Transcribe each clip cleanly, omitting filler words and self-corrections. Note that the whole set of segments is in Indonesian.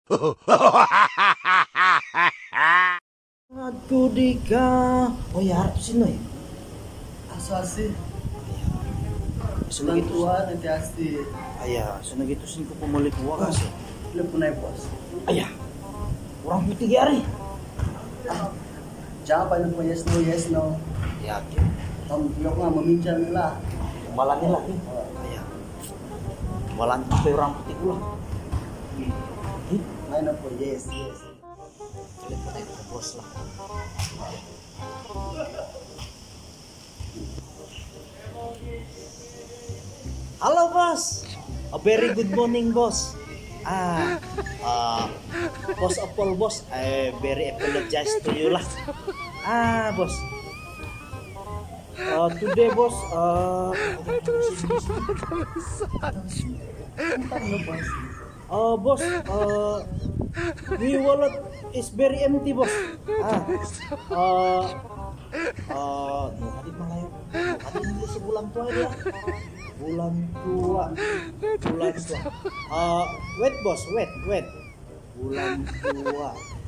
Aduh Dika, oh ya harus sini ya. Asasi. Sudah gitu, Tua nanti asti. ayah, sudah gitu sih ke pemilik gua kasih. Lu punai bos. Ayah, orang putih hari. Jangan lupa yes no. Ya, Tom yok nggak meminjam lah. malannya lagi. Ayah, malan sampai orang putih pula. Main apa yes. Telepon itu ke bos lah. Halo bos, a very good morning bos. Bos Apple bos, I very apologize to you lah. Bos. Today bos, bos, we wallet is very empty bos. Tadi malah yuk. Tadi ini sebulan tua dia. Bulan tua. Wait bos, wait. Bulan tua.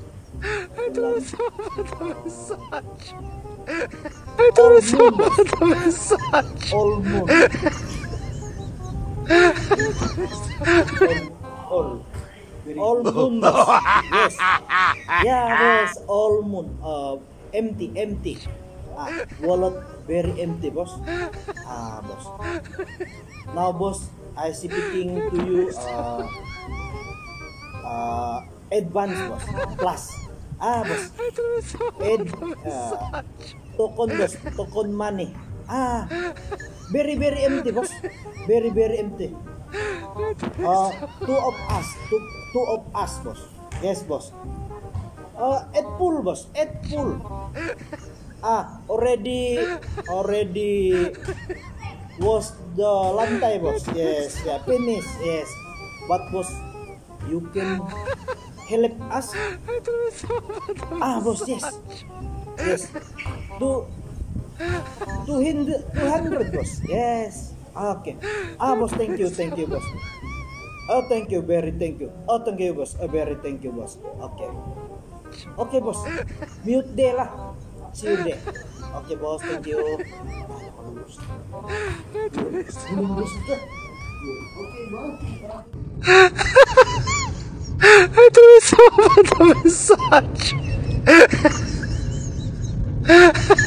All moon bos. Yes. Ya bos, all moon. Empty. Wallet very empty bos. Bos. Now bos, I speaking to you advance bos, plus. Bos. Token money. Very empty bos. Very empty. Two of us bos. Yes bos. At full bos, at full. Already was the lantai bos. Yes, yeah, finish. Yes, but bos, you can help us. Bos, yes. 200 bos. Yes. Okay. Bos, thank you bos. Thank you, very thank you. Thank you bos. Very thank you bos. Okay bos. Mute deh lah. See you deh. Okay bos, thank you. Itu sama massage.